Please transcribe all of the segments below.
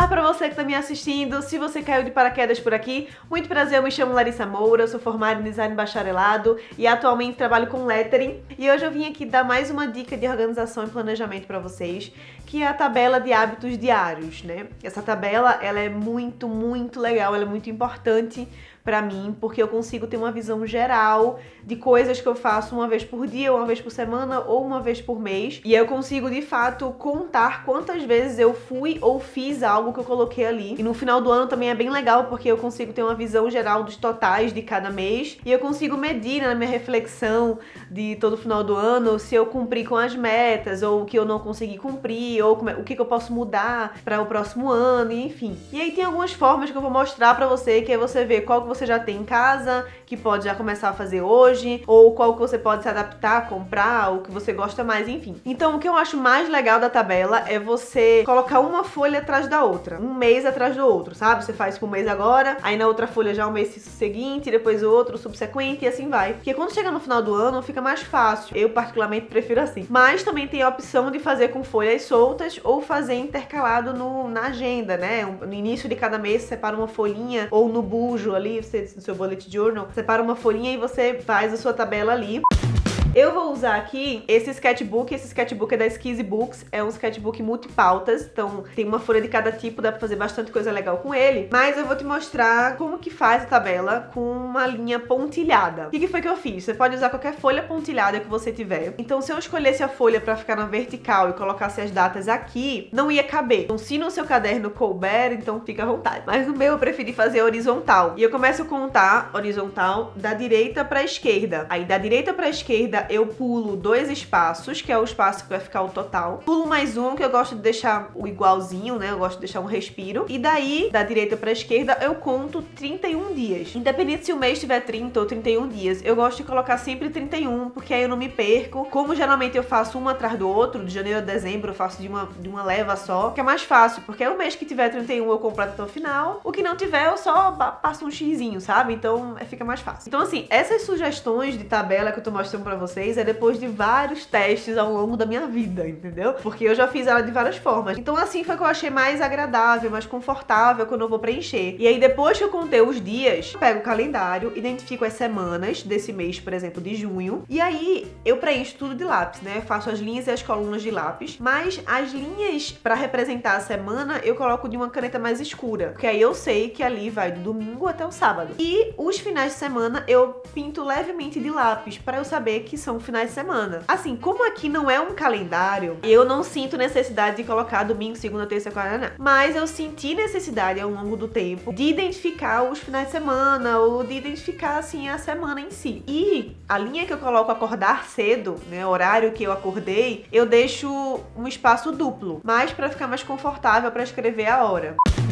Olá pra você que tá me assistindo, se você caiu de paraquedas por aqui, muito prazer, eu me chamo Larissa Moura, eu sou formada em Design Bacharelado e atualmente trabalho com lettering. E hoje eu vim aqui dar mais uma dica de organização e planejamento pra vocês, que é a tabela de hábitos diários, né? Essa tabela, ela é muito legal, ela é muito importante pra mim, porque eu consigo ter uma visão geral de coisas que eu faço uma vez por dia, uma vez por semana ou uma vez por mês. E eu consigo, de fato, contar quantas vezes eu fui ou fiz algo que eu coloquei ali. E no final do ano também é bem legal, porque eu consigo ter uma visão geral dos totais de cada mês. E eu consigo medir na minha reflexão de todo final do ano se eu cumpri com as metas, ou o que eu não consegui cumprir, ou o que eu posso mudar para o próximo ano, enfim. E aí tem algumas formas que eu vou mostrar pra você, que é você ver qual que você já tem em casa, que pode já começar a fazer hoje, ou qual que você pode se adaptar, comprar, o que você gosta mais, enfim. Então o que eu acho mais legal da tabela é você colocar uma folha atrás da outra, um mês atrás do outro, sabe? Você faz um mês agora, aí na outra folha já o mês seguinte, depois o outro, o subsequente e assim vai. Porque quando chega no final do ano fica mais fácil. Eu particularmente prefiro assim. Mas também tem a opção de fazer com folhas soltas ou fazer intercalado na agenda, né? No início de cada mês você separa uma folhinha, ou no bujo ali, no seu bullet journal, separa uma folhinha e você faz a sua tabela ali. Eu vou usar aqui esse sketchbook é da Skizzy Books, é um sketchbook multipautas, então tem uma folha de cada tipo, dá pra fazer bastante coisa legal com ele, mas eu vou te mostrar como que faz a tabela com uma linha pontilhada. O que foi que eu fiz? Você pode usar qualquer folha pontilhada que você tiver, então se eu escolhesse a folha pra ficar na vertical e colocasse as datas aqui, não ia caber. Então se no seu caderno couber, então fica à vontade, mas no meu eu preferi fazer horizontal, e eu começo a contar horizontal da direita pra esquerda, aí da direita pra esquerda eu pulo 2 espaços, que é o espaço que vai ficar o total. Pulo mais um, que eu gosto de deixar o igualzinho, né? Eu gosto de deixar um respiro. E daí, da direita pra esquerda, eu conto 31 dias. Independente se o mês tiver 30 ou 31 dias, eu gosto de colocar sempre 31, porque aí eu não me perco. Como geralmente eu faço um atrás do outro, de janeiro a dezembro eu faço de uma leva só, que é mais fácil, porque é o mês que tiver 31 eu completo até o final. O que não tiver, eu só passo um xizinho, sabe? Então, fica mais fácil. Então, assim, essas sugestões de tabela que eu tô mostrando pra vocês é depois de vários testes ao longo da minha vida, entendeu? Porque eu já fiz ela de várias formas. Então assim foi que eu achei mais agradável, mais confortável quando eu vou preencher. E aí depois que eu contei os dias, eu pego o calendário, identifico as semanas desse mês, por exemplo, de junho, e aí eu preencho tudo de lápis, né? Eu faço as linhas e as colunas de lápis, mas as linhas pra representar a semana eu coloco de uma caneta mais escura, porque aí eu sei que ali vai do domingo até o sábado. E os finais de semana eu pinto levemente de lápis pra eu saber que são finais de semana. Assim, como aqui não é um calendário, eu não sinto necessidade de colocar domingo, segunda, terça, quarta, não. Mas eu senti necessidade ao longo do tempo de identificar os finais de semana ou de identificar, assim, a semana em si. E a linha que eu coloco acordar cedo, né, o horário que eu acordei, eu deixo um espaço duplo, mas pra ficar mais confortável pra escrever a hora.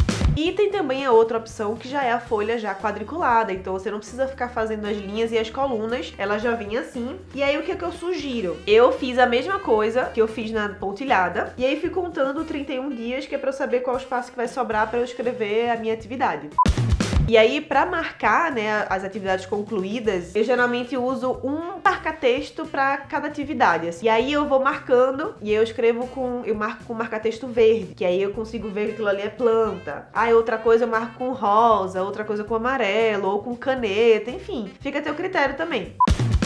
E tem também a outra opção, que já é a folha já quadriculada, então você não precisa ficar fazendo as linhas e as colunas, ela já vem assim. E aí o que é que eu sugiro? Eu fiz a mesma coisa que eu fiz na pontilhada, e aí fui contando 31 dias, que é pra eu saber qual espaço que vai sobrar pra eu escrever a minha atividade. E aí, pra marcar, né, as atividades concluídas, eu geralmente uso um marca-texto pra cada atividade, assim. E aí eu vou marcando e eu marco com marca-texto verde, que aí eu consigo ver que aquilo ali é planta. Aí outra coisa eu marco com rosa, outra coisa com amarelo, ou com caneta, enfim. Fica a teu critério também.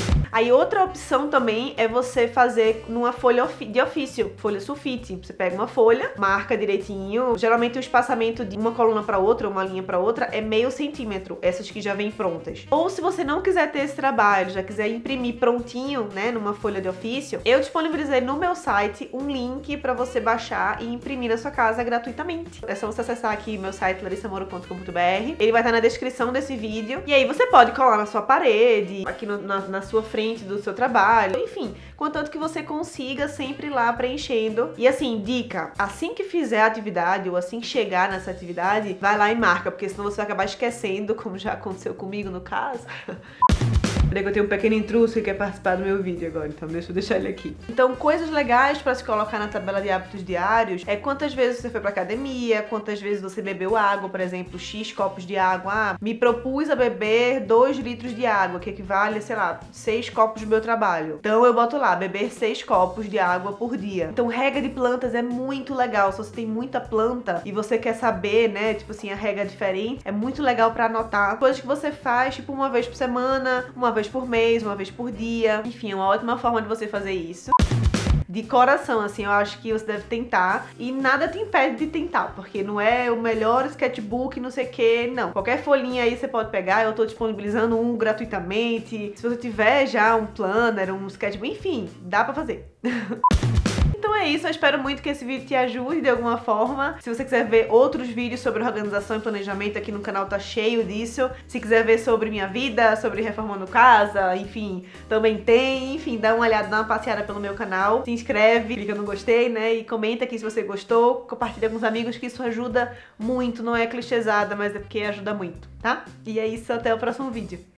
Aí outra opção também é você fazer numa folha de ofício, folha sulfite. Você pega uma folha, marca direitinho. Geralmente o espaçamento de uma coluna para outra, uma linha para outra, é meio centímetro, essas que já vêm prontas. Ou se você não quiser ter esse trabalho, já quiser imprimir prontinho, né, numa folha de ofício, eu disponibilizei no meu site um link para você baixar e imprimir na sua casa gratuitamente. É só você acessar aqui meu site larissamoura.com.br. Ele vai estar na descrição desse vídeo. E aí você pode colar na sua parede, aqui na sua frente do seu trabalho, enfim, contanto que você consiga sempre ir lá preenchendo. E assim, dica, assim que fizer a atividade ou assim que chegar nessa atividade, vai lá e marca, porque senão você vai acabar esquecendo, como já aconteceu comigo no caso. Peraí que eu tenho um pequeno intruso que quer participar do meu vídeo agora, então deixa eu deixar ele aqui. Então, coisas legais pra se colocar na tabela de hábitos diários é quantas vezes você foi pra academia, quantas vezes você bebeu água, por exemplo, X copos de água. Ah, me propus a beber 2 litros de água, que equivale a, sei lá, 6 copos do meu trabalho. Então eu boto lá, beber 6 copos de água por dia. Então, rega de plantas é muito legal. Se você tem muita planta e você quer saber, né, tipo assim, a rega é diferente, é muito legal pra anotar. Coisas que você faz, tipo, uma vez por semana, uma vez por mês, uma vez por dia. Enfim, é uma ótima forma de você fazer isso. De coração, assim, eu acho que você deve tentar e nada te impede de tentar, porque não é o melhor sketchbook, não sei o que, não. Qualquer folhinha aí você pode pegar, eu tô disponibilizando um gratuitamente. Se você tiver já um planner, um sketchbook, enfim, dá pra fazer. Então é isso, eu espero muito que esse vídeo te ajude de alguma forma. Se você quiser ver outros vídeos sobre organização e planejamento, aqui no canal tá cheio disso. Se quiser ver sobre minha vida, sobre reformando casa, enfim, também tem. Enfim, dá uma olhada, dá uma passeada pelo meu canal. Se inscreve, clica no gostei, né? E comenta aqui se você gostou. Compartilha com os amigos que isso ajuda muito. Não é clichêsada, mas é porque ajuda muito, tá? E é isso, até o próximo vídeo.